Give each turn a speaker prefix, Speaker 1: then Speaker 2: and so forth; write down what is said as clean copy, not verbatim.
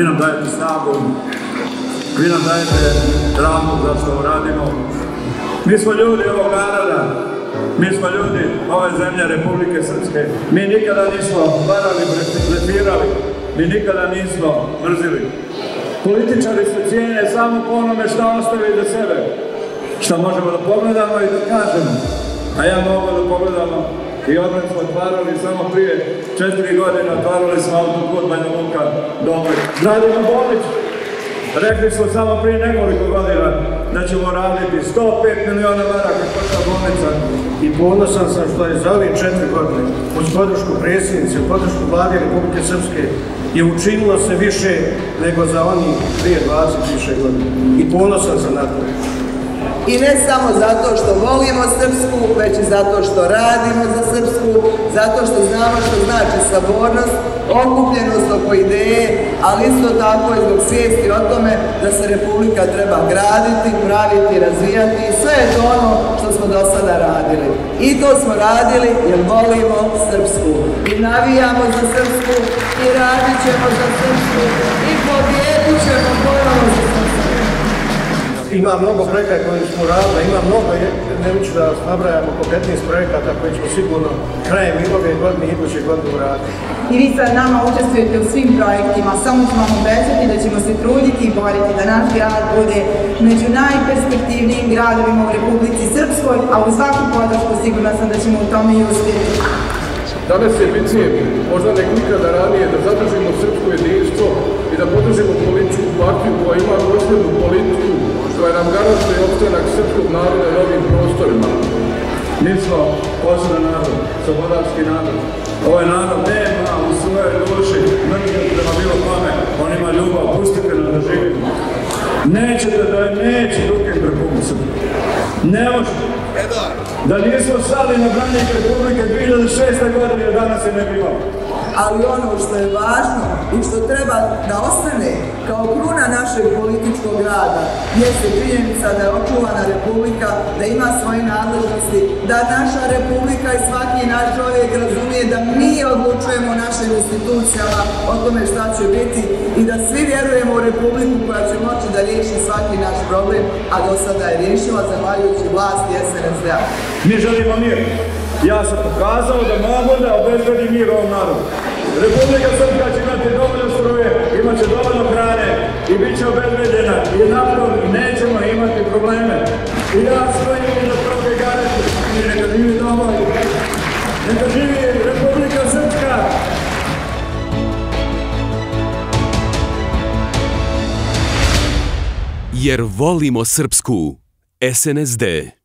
Speaker 1: vi nam dajete snagu, vi nam dajete razlog zašto ovo radimo. Mi smo ljudi ovog naroda, mi smo ljudi ove zemlje Republike Srpske. Mi nikada nismo varali, blefirali, mi nikada nismo mrzili. Političari se cijene samo po onome šta ostavi za sebe, šta možemo da pogledamo i da kažemo. A ja mogu da pogledamo i odmah smo otvarali samo prije 4 godine, otvarali smo autoput Banja Luka do Obreja. Gradimo bolnicu. Rekli smo samo prije nekoliko godina da ćemo raditi 105 miliona maraka košta bolnica.
Speaker 2: I ponosan sam što je za ove 4 godine uz podršku predsjednice, podršku vlade Republike Srpske je učinilo se više nego za oni prije 20 više godina. I ponosan sam na to.
Speaker 3: I ne samo zato što volimo Srpsku, već i zato što radimo za Srpsku, zato što znamo što znači sabornost, okupljenost oko ideje, ali isto tako i zbog svijesti o tome da se Republika treba graditi, praviti, razvijati i sve je to ono što smo do sada radili. I to smo radili jer volimo Srpsku. I navijamo za Srpsku i radit ćemo za Srpsku i pobijedit ćemo ponovno za Srpsku.
Speaker 2: Ima mnogo projekata koje smo radili, ima mnogo, neću da vas nabrajamo po 15 projekata koje ćemo sigurno krajem ove godine i iduće godine uraditi.
Speaker 4: I vi sad nama učestvujete u svim projektima, samo ću vam obećati da ćemo se truditi i boriti da naš grad bude među najperspektivnijim gradovima u Republici Srpskoj, a u svaku podršku sigurna sam da ćemo u tome i uspjeti.
Speaker 5: Danas je bitnije, možda nego nikada ranije, da zadržimo srpsko jedinstvo i da podržimo političku partiju koja ima dosljednu politiku koja nam garantuje opstanak srpskog naroda na ovim prostorima.
Speaker 1: Mi smo poseban narod, slobodarski narod. Ovaj narod nema u svojoj duši mržnje prema bilo kome, on ima ljubav, pustite nam da živimo. Nećete da neće Dukin Republike. Ne može. Da nismo stali na branik Republike 2006. godine, danas je ne bi imao.
Speaker 3: Ali ono što je važno i što treba da ostane kao kruna našeg političkog rada jeste činjenica da je očuvana Republika, da ima svoje nadležnosti, da naša Republika i svaki naš čovjek razumije da mi odlučujemo o našim institucijama o tome šta će biti i da svi vjerujemo u Republiku koja će moći da riješi svaki naš problem, a do sada je riješila zahvaljujući vlasti SNSD-a.
Speaker 1: Mi želimo mir. Ja sam pokazao da mogu da obezbedi mir ovom narodu. Republika Srpska će imati dovoljno struje, imat će dovoljno hrane i bit će obezbeđena i napravo nećemo imati probleme. I ja stojim iza toga garetu i neka živi domoj, neka živi Republika Srpska.
Speaker 6: Jer volimo Srpsku. SNSD.